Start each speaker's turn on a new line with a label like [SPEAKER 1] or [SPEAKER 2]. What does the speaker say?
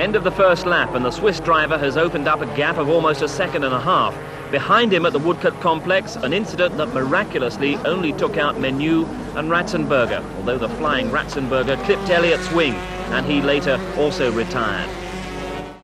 [SPEAKER 1] End of the first lap, and the Swiss driver has opened up a gap of almost a second and a half. Behind him at the Woodcote complex, an incident that miraculously only took out Menu and Ratzenberger, although the flying Ratzenberger clipped Elliott's wing, and he later also retired.